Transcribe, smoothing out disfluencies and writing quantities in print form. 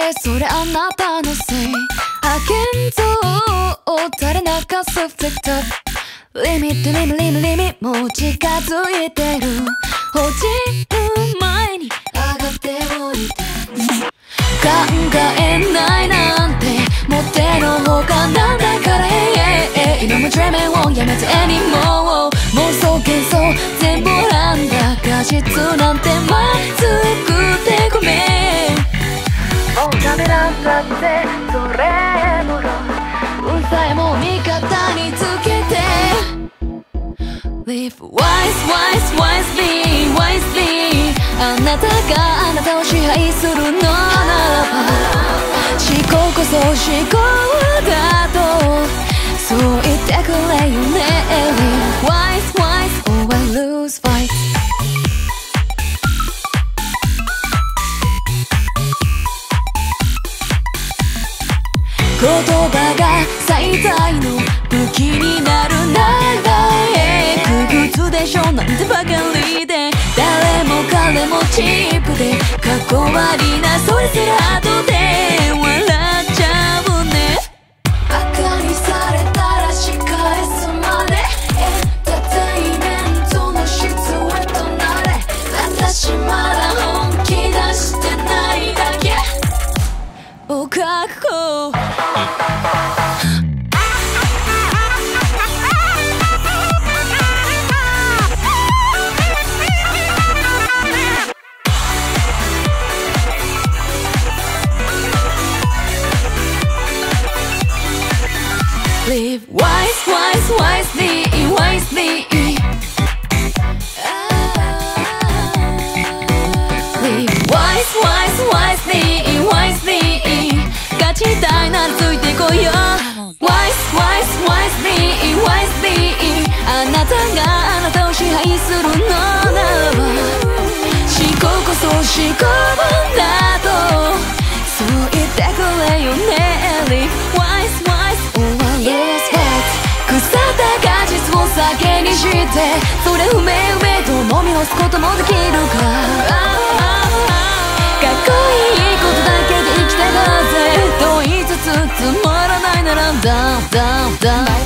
それあなたのせい。派遣像を垂れ流すフリット。リミットリミリミリミもう近づいてる。落ちる前に上がっておいて。考えないなんてもってのほかなんだから、今も Dreaming をやめて anymore。 妄想幻想全部なんだ。果実なんてまずくてごめん。もうダメなんだってそれもろ運さえも味方につけて Live wise, wise, wisely, wisely。 あなたがあなたを支配するのならば思考こそ思考だとそう言ってくれよね。 Live wise, wise, or I lose fight。言葉が最大の武器になるなら不屈でしょなんてばかりで誰も彼もチープでかっこ悪いなそれすら後で笑っちゃうね。バカにされたら仕返すまでエンターテイメントの質へとなれ。私まだ本気出してないだけお確保。Live wise, wise, wisely, wisely。 Live wise, wise, wisely, wisely。 勝ちたいならついてこいよ Wise, wise, wisely, wisely。 あなたがあなたを支配するのならば思考こそ思考だとそう言ってくれよね。 Live wise, wise, or I lose fight。 腐った果実を酒にしてそれうめうめと飲み干すこともできるか。かっこいいことだけで生きてたぜと言いつつつまらないならダウンダウンダウン。